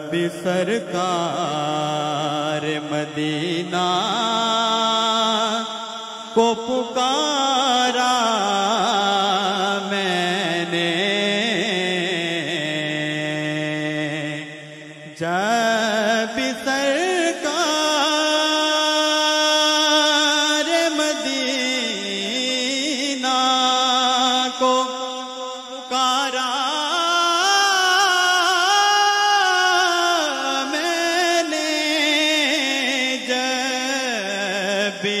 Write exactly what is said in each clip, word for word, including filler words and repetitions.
بھی سرکار مدینہ کو پکارا میں نے، جب بھی سرکار مدینہ کو پکارا میں نے، جب بھی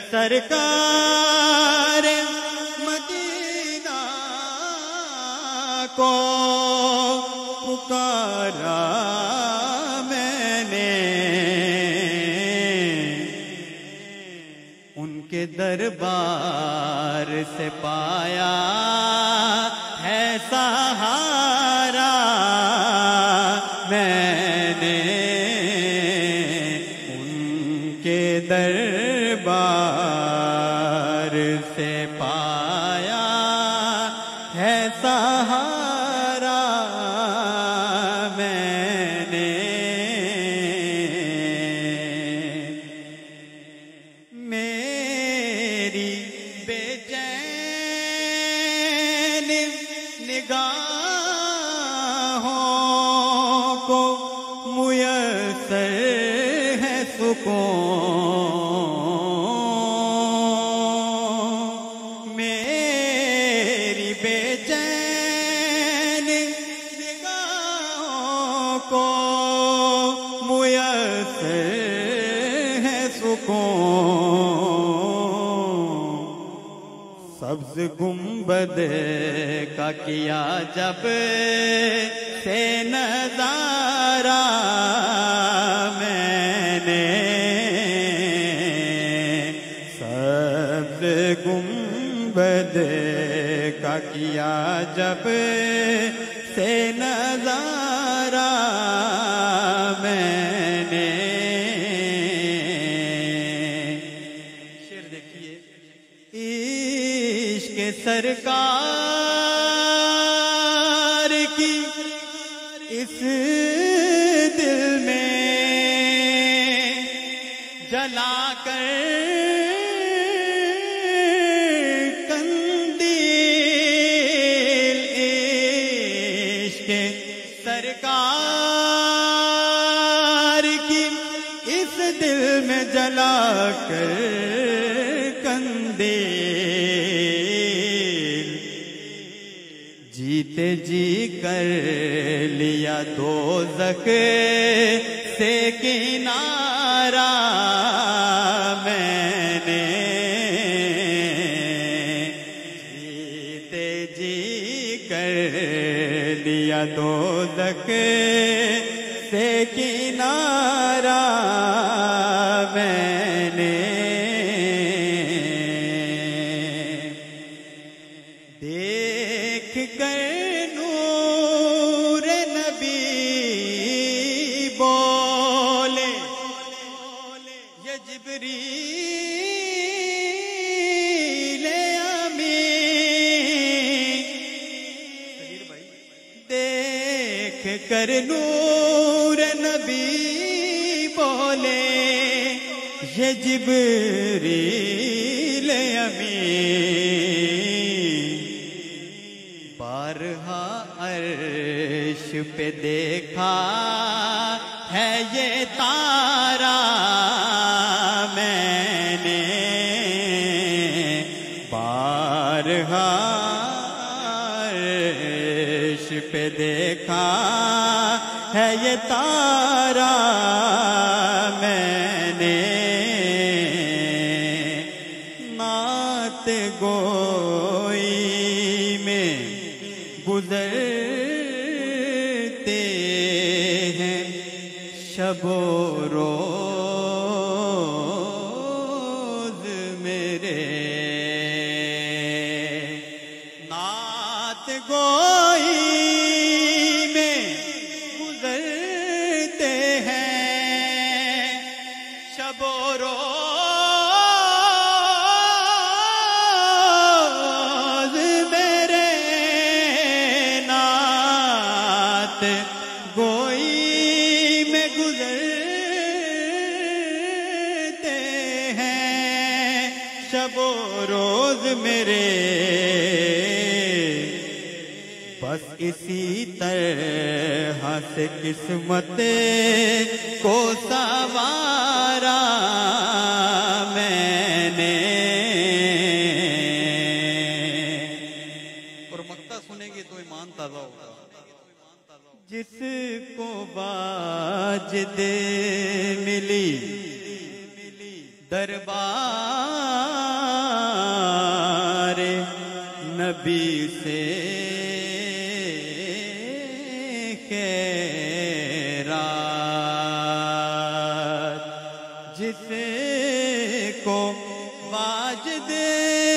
سرکار مدینہ کو پکارا میں نے، ان کے دربار سے پایا ہے سہارا میں نے، ان کے دربار سے پایا ہے سہارا میں نے، میری بے چین نگاہوں کو میسر ہے سکون، میری بے چین نگاہوں کو میسر ہے سکون، سبز گنبد کا کیا جب سے نظارہ میں نے، سبز گنبد کا کیا جب سے نظارہ میں نے، شعر دیکھیے، عشق سرکار کی اس دل میں جلا کر قندیل، عشق سرکار کی اس دل میں جلا کر قندیل، جیتے جی کر لیا دوزخ سے کنارہ میں نے، جیتے جی کر لیا دوزخ سے کنارہ میں نے، دیکھ کر نور نبی بولے یا جبریل امین، دیکھ کر نور نبی بولے یہ جبریل امین، بارہا عرش پہ دیکھا ہے یہ تارا میں نے، بارہا عرش پہ دیکھا ہے یہ تارا میں نے، نعت گوئی میں گزرتے ہیں شب و روز میرے، نعت گوئی میں گزرتے ہیں شب و روز میرے، نعت گوئی شب و روز میرے بس اسی طرح سے قسمت کو سنوارا میں نے. اور مقطع سنیں گے تو ایمان تازہ ہوگا. جس کو واجد ملی دربار نبی سے خیرات، جس کو واجد